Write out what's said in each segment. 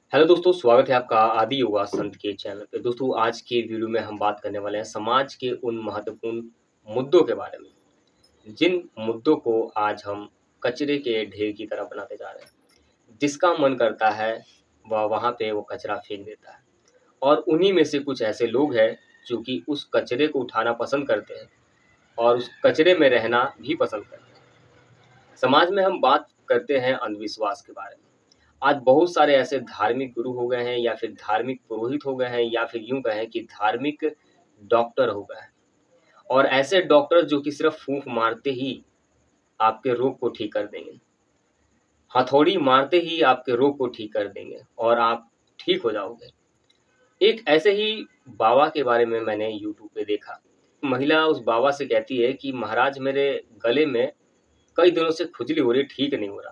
Hello दोस्तों, स्वागत है आपका आदि योगा संत के चैनल पे। दोस्तों, आज के वीडियो में हम बात करने वाले हैं समाज के उन महत्वपूर्ण मुद्दों के बारे में, जिन मुद्दों को आज हम कचरे के ढेर की तरह बनाते जा रहे हैं। जिसका मन करता है वह वहाँ पे वो कचरा फेंक देता है, और उन्हीं में से कुछ ऐसे लोग हैं जो कि उस कचरे को उठाना पसंद करते हैं और उस कचरे में रहना भी पसंद करते हैं। समाज में हम बात करते हैं अंधविश्वास के बारे में। आज बहुत सारे ऐसे धार्मिक गुरु हो गए हैं, या फिर धार्मिक पुरोहित हो गए हैं, या फिर यूं कहें कि धार्मिक डॉक्टर हो गए हैं। और ऐसे डॉक्टर जो कि सिर्फ फूंक मारते ही आपके रोग को ठीक कर देंगे, हथौड़ी मारते ही आपके रोग को ठीक कर देंगे और आप ठीक हो जाओगे। एक ऐसे ही बाबा के बारे में मैंने यूट्यूब पे देखा। महिला उस बाबा से कहती है कि महाराज, मेरे गले में कई दिनों से खुजली हो रही, ठीक नहीं हो रहा।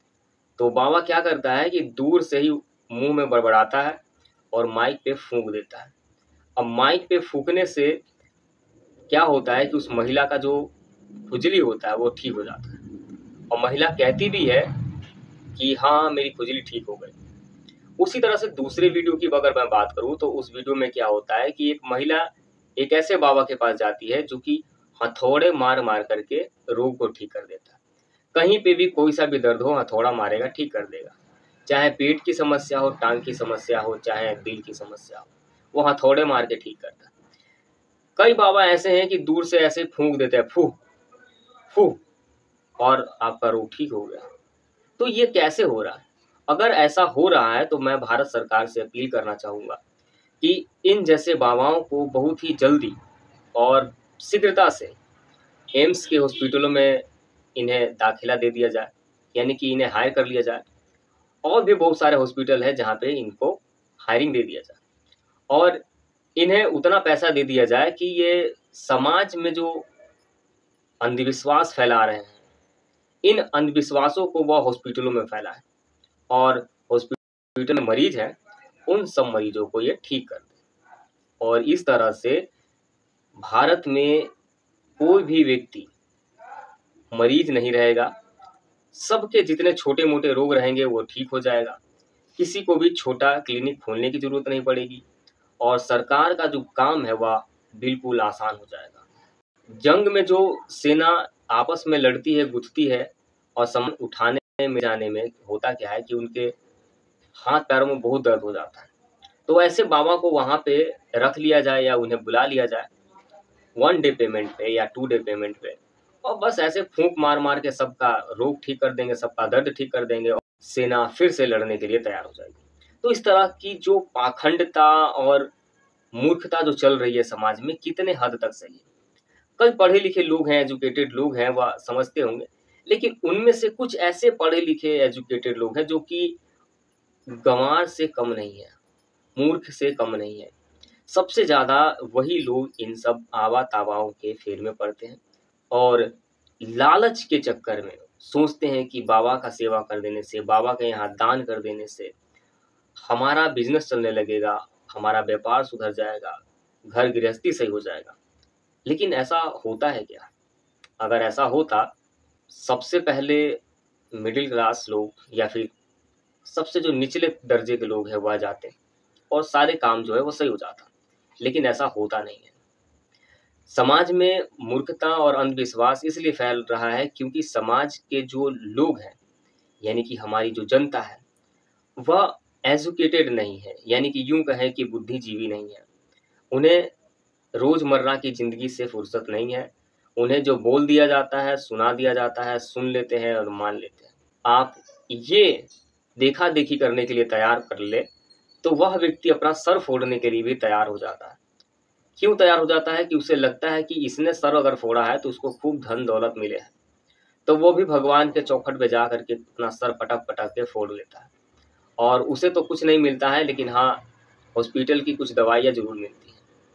तो बाबा क्या करता है कि दूर से ही मुंह में बड़बड़ाता है और माइक पे फूंक देता है। अब माइक पे फूंकने से क्या होता है कि उस महिला का जो खुजली होता है वो ठीक हो जाता है, और महिला कहती भी है कि हाँ, मेरी खुजली ठीक हो गई। उसी तरह से दूसरे वीडियो की अगर मैं बात करूँ तो उस वीडियो में क्या होता है कि एक महिला एक ऐसे बाबा के पास जाती है जो कि हथौड़े मार मार करके रोग को ठीक कर देता है। कहीं पे भी कोई सा भी दर्द हो, हथौड़ा मारेगा, ठीक कर देगा। चाहे पेट की समस्या हो, टांग की समस्या हो, चाहे दिल की समस्या हो, वो हथौड़े मार के ठीक करता है। कई बाबा ऐसे हैं कि दूर से ऐसे फूंक देते हैं, फू फू, और आपका रोग ठीक हो गया। तो ये कैसे हो रहा है? अगर ऐसा हो रहा है तो मैं भारत सरकार से अपील करना चाहूँगा कि इन जैसे बाबाओं को बहुत ही जल्दी और शीघ्रता से एम्स के हॉस्पिटलों में इन्हें दाखिला दे दिया जाए, यानी कि इन्हें हायर कर लिया जाए। और भी बहुत सारे हॉस्पिटल है जहाँ पे इनको हायरिंग दे दिया जाए, और इन्हें उतना पैसा दे दिया जाए कि ये समाज में जो अंधविश्वास फैला रहे हैं, इन अंधविश्वासों को वह हॉस्पिटलों में फैलाए, और हॉस्पिटल में मरीज हैं उन सब मरीजों को ये ठीक कर दे। और इस तरह से भारत में कोई भी व्यक्ति मरीज नहीं रहेगा। सबके जितने छोटे मोटे रोग रहेंगे वो ठीक हो जाएगा। किसी को भी छोटा क्लिनिक खोलने की जरूरत नहीं पड़ेगी, और सरकार का जो काम है वह बिल्कुल आसान हो जाएगा। जंग में जो सेना आपस में लड़ती है, गुथती है, और सामान उठाने में जाने में होता क्या है कि उनके हाथ पैरों में बहुत दर्द हो जाता है। तो ऐसे बाबा को वहाँ पे रख लिया जाए या उन्हें बुला लिया जाए 1 डे पेमेंट पे या 2 डे पेमेंट पे, और बस ऐसे फूंक मार मार के सबका रोग ठीक कर देंगे, सबका दर्द ठीक कर देंगे, और सेना फिर से लड़ने के लिए तैयार हो जाएगी। तो इस तरह की जो पाखंडता और मूर्खता जो चल रही है समाज में, कितने हद तक सही है? कई पढ़े लिखे लोग हैं, एजुकेटेड लोग हैं, वह समझते होंगे, लेकिन उनमें से कुछ ऐसे पढ़े लिखे एजुकेटेड लोग हैं जो कि गंवार से कम नहीं है, मूर्ख से कम नहीं है। सबसे ज़्यादा वही लोग इन सब आवा तावाओं के फेर में पड़ते हैं, और लालच के चक्कर में सोचते हैं कि बाबा का सेवा कर देने से, बाबा के यहाँ दान कर देने से हमारा बिजनेस चलने लगेगा, हमारा व्यापार सुधर जाएगा, घर गृहस्थी सही हो जाएगा। लेकिन ऐसा होता है क्या? अगर ऐसा होता, सबसे पहले मिडिल क्लास लोग या फिर सबसे जो निचले दर्जे के लोग हैं वह जाते, और सारे काम जो है वो सही हो जाता। लेकिन ऐसा होता नहीं है। समाज में मूर्खता और अंधविश्वास इसलिए फैल रहा है क्योंकि समाज के जो लोग हैं, यानी कि हमारी जो जनता है, वह एजुकेटेड नहीं है, यानी कि यूं कहें कि बुद्धिजीवी नहीं है। उन्हें रोजमर्रा की जिंदगी से फुर्सत नहीं है। उन्हें जो बोल दिया जाता है, सुना दिया जाता है, सुन लेते हैं और मान लेते हैं। आप ये देखा देखी करने के लिए तैयार कर ले तो वह व्यक्ति अपना सर फोड़ने के लिए भी तैयार हो जाता है। क्यों तैयार हो जाता है? कि उसे लगता है कि इसने सर अगर फोड़ा है तो उसको खूब धन दौलत मिले है, तो वो भी भगवान के चौखट पे जा करके अपना सर पटक पटक के फोड़ लेता है। और उसे तो कुछ नहीं मिलता है, लेकिन हाँ, हॉस्पिटल की कुछ दवाइयाँ जरूर मिलती हैं।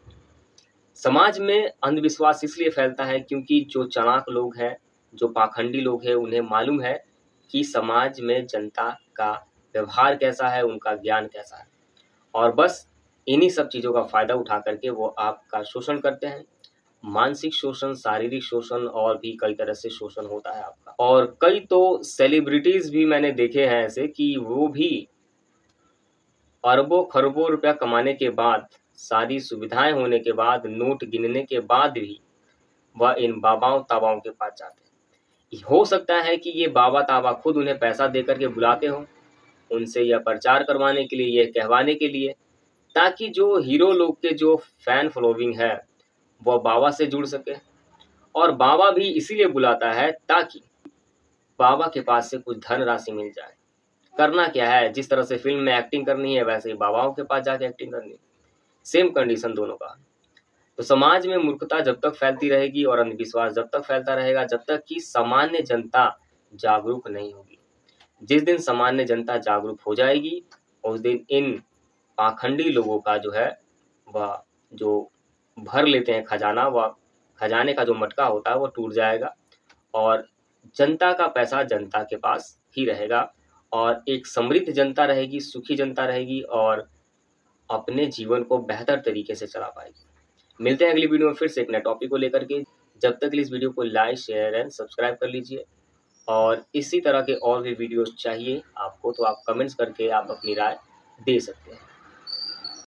समाज में अंधविश्वास इसलिए फैलता है क्योंकि जो चालाक लोग हैं, जो पाखंडी लोग हैं, उन्हें मालूम है कि समाज में जनता का व्यवहार कैसा है, उनका ज्ञान कैसा है, और बस इन्हीं सब चीज़ों का फ़ायदा उठा करके वो आपका शोषण करते हैं। मानसिक शोषण, शारीरिक शोषण, और भी कई तरह से शोषण होता है आपका। और कई तो सेलिब्रिटीज़ भी मैंने देखे हैं ऐसे कि वो भी अरबों खरबों रुपया कमाने के बाद, सारी सुविधाएं होने के बाद, नोट गिनने के बाद भी वह इन बाबाओं ताबाओं के पास जाते हैं। हो सकता है कि ये बाबा ताबा खुद उन्हें पैसा दे करके बुलाते हों, उनसे यह प्रचार करवाने के लिए, यह कहवाने के लिए, ताकि जो हीरो लोग के जो फैन फॉलोइंग है वह बाबा से जुड़ सके। और बाबा भी इसीलिए बुलाता है ताकि बाबा के पास से कुछ धनराशि मिल जाए। करना क्या है, जिस तरह से फिल्म में एक्टिंग करनी है वैसे ही बाबाओं के पास जाके एक्टिंग करनी है। सेम कंडीशन दोनों का। तो समाज में मूर्खता जब तक फैलती रहेगी और अंधविश्वास जब तक फैलता रहेगा, जब तक कि सामान्य जनता जागरूक नहीं होगी। जिस दिन सामान्य जनता जागरूक हो जाएगी, उस दिन इन पाखंडी लोगों का जो है वह जो भर लेते हैं खजाना, वह खजाने का जो मटका होता है वो टूट जाएगा और जनता का पैसा जनता के पास ही रहेगा और एक समृद्ध जनता रहेगी, सुखी जनता रहेगी और अपने जीवन को बेहतर तरीके से चला पाएगी। मिलते हैं अगली वीडियो में फिर से एक नए टॉपिक को लेकर के। जब तक के लिए इस वीडियो को लाइक, शेयर एंड सब्सक्राइब कर लीजिए और इसी तरह के और भी वीडियोस चाहिए आपको तो आप कमेंट्स करके आप अपनी राय दे सकते हैं।